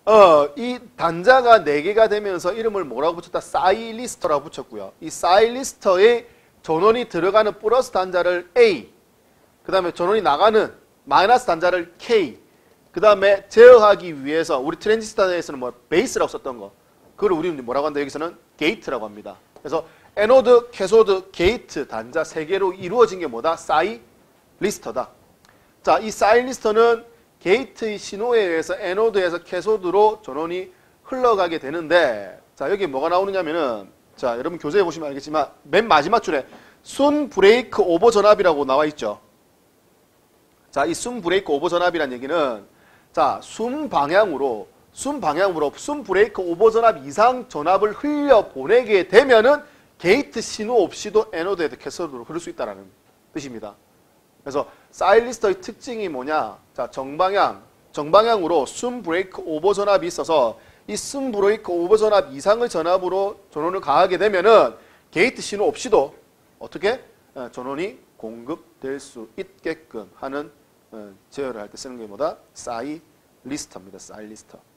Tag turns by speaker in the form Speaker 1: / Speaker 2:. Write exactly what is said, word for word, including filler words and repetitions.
Speaker 1: 어, 이 단자가 네 개가 되면서 이름을 뭐라고 붙였다? 사이리스터라고 붙였고요. 이 사이리스터에 전원이 들어가는 플러스 단자를 A, 그 다음에 전원이 나가는 마이너스 단자를 K, 그 다음에 제어하기 위해서 우리 트랜지스터에서는 뭐 베이스라고 썼던 거, 그걸 우리는 뭐라고 한다? 여기서는 게이트라고 합니다. 그래서 에노드, 캐소드, 게이트 단자 세 개로 이루어진 게 뭐다? 사이리스터다. 자, 이 사이리스터는 게이트의 신호에 의해서 에노드에서 캐소드로 전원이 흘러가게 되는데, 자, 여기 뭐가 나오느냐면은, 자, 여러분 교재에 보시면 알겠지만 맨 마지막 줄에 순 브레이크 오버 전압이라고 나와 있죠. 자, 이 순 브레이크 오버 전압이란 얘기는, 자, 순 방향으로 순 방향으로 순 브레이크 오버 전압 이상 전압을 흘려 보내게 되면은 게이트 신호 없이도 에노드에서 캐소드로 흐를 수 있다라는 뜻입니다. 그래서 사이리스터의 특징이 뭐냐? 자, 정방향, 정방향으로 순 브레이크 오버 전압이 있어서 이 순 브레이크 오버 전압 이상의 전압으로 전원을 가하게 되면은 게이트 신호 없이도 어떻게 전원이 공급될 수 있게끔 하는 제어를 할 때 쓰는 게 뭐다? 사이리스터입니다. 사이리스터.